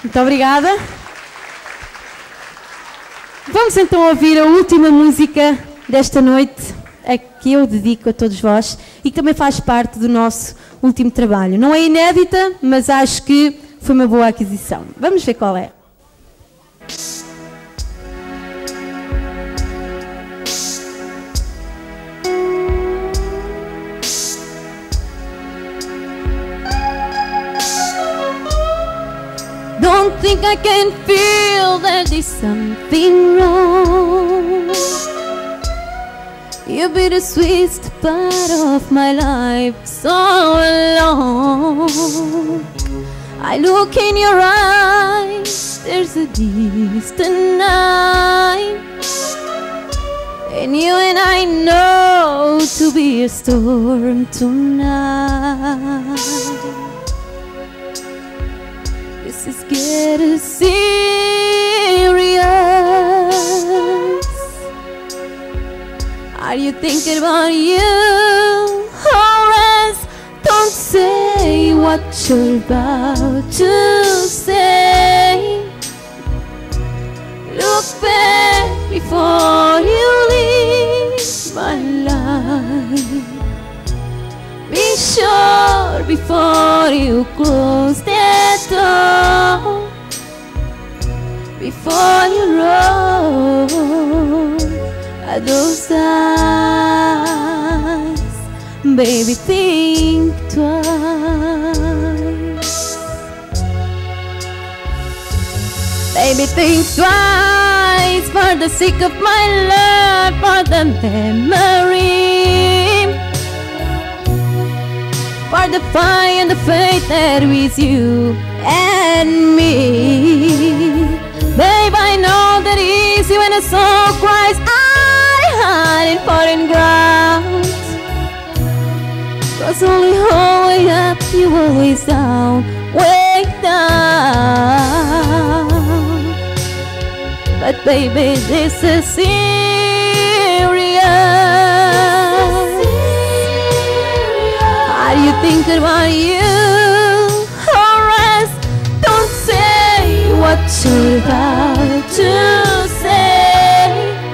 Muito obrigada. Vamos então ouvir a última música desta noite, a que eu dedico a todos vós e que também faz parte do nosso último trabalho. Não é inédita, mas acho que foi uma boa aquisição. Vamos ver qual é. Don't think I can feel that there's something wrong. You've been the sweetest part of my life so long. I look in your eyes, there's a distant night, and you and I know to be a storm tonight. This is getting serious. Are you thinking about you? Or else don't say what you're about to say. Look back before you leave my life. Be sure before you close that door, before you roll at those eyes, baby, think twice. Baby, think twice for the sake of my love, for the memory, for the fire and the faith that is you and me. Babe, I know that easy when a soul cries, I hide in foreign ground. 'Cause only way up, you always down, way down. But baby, this is serious. Are you thinking about you? Or else don't say what you're about to say.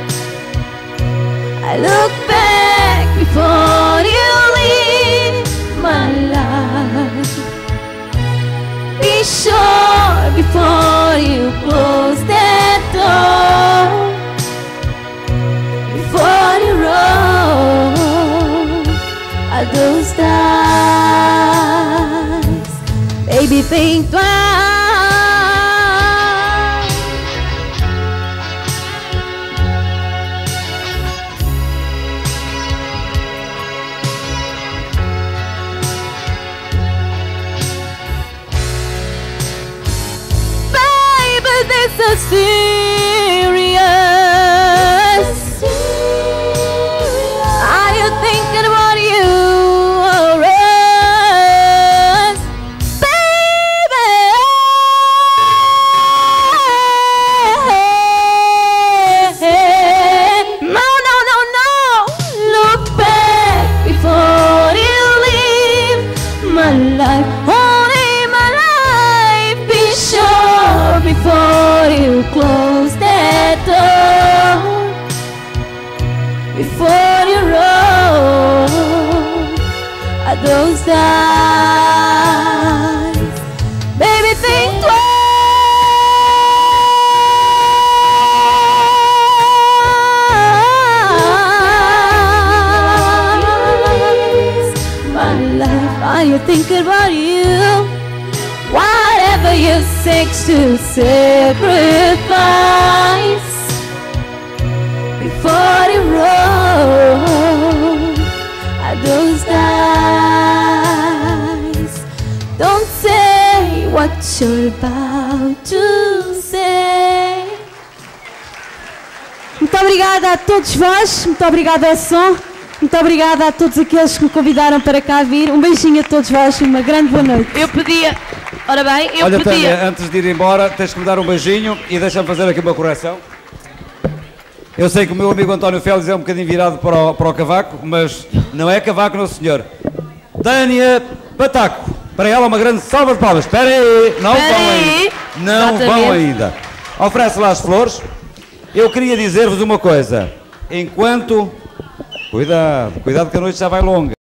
I look back before you leave my life. Be sure before you close that door, before you roll at those times, baby, think twice. Baby, this is serious. Are you thinking about you? Or else, baby, no, no, no, no. Look back before you leave my life, only my life. Be sure before you close that door, before you roll at those eyes, baby, think twice. My life, are you thinking about you? Whatever you seek to sacrifice before you roll at those eyes. Don't say what you're about to say. Muito obrigada a todos vós, muito obrigada ao som, muito obrigada a todos aqueles que me convidaram para cá vir. Um beijinho a todos vós e uma grande boa noite. Eu pedia, ora bem, eu Olha, pedia. Tânia, antes de ir embora, tens que me dar um beijinho e deixa-me fazer aqui uma correção. Eu sei que o meu amigo António Félix é um bocadinho virado para o cavaco, mas não é cavaco, não senhor. Tânia Pataco, para ela uma grande salva de palmas. Espera aí, não falem. Não vão ainda. Oferece lá as flores. Eu queria dizer-vos uma coisa. Enquanto... Cuidado que a noite já vai longa.